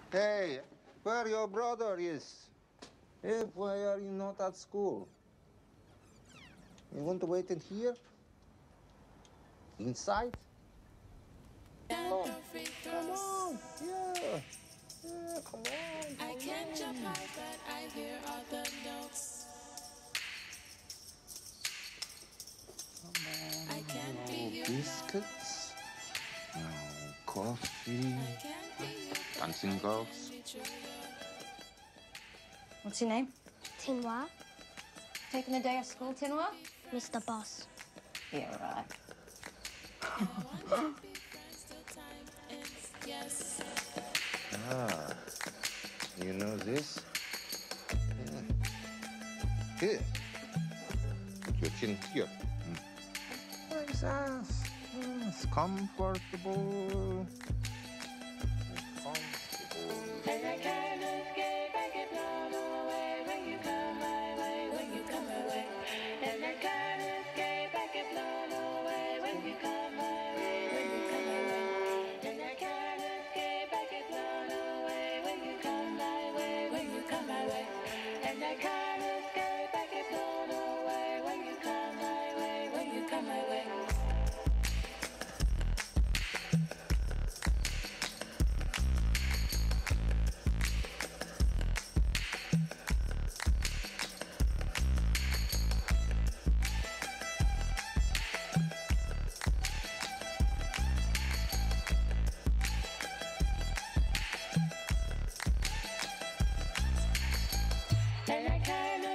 Hey, where your brother is? Hey, why are you not at school? You want to wait in here? Inside? Come on. Come on. Yeah. Yeah, come on. I can't jump high, but I hear all the notes. Come on. I can't be you. Biscuits. No coffee. I can't be you. Dancing girls. What's your name? Tinoir, Taking a day off school, Tinoir? Mr. Boss. Yeah, right. Yes. Ah, you know this? Yeah. Here. Put your chin here. Like that. Yes, comfortable. And I can't escape, I get blown away when you come my way, when you come my way. And I can't escape, I get blown away when you come my way, when you come my way. And I can't escape, I get blown away when you come my way, when you come my way. And I can't escape, I get blown away when you come my way, when you come my way. And I can't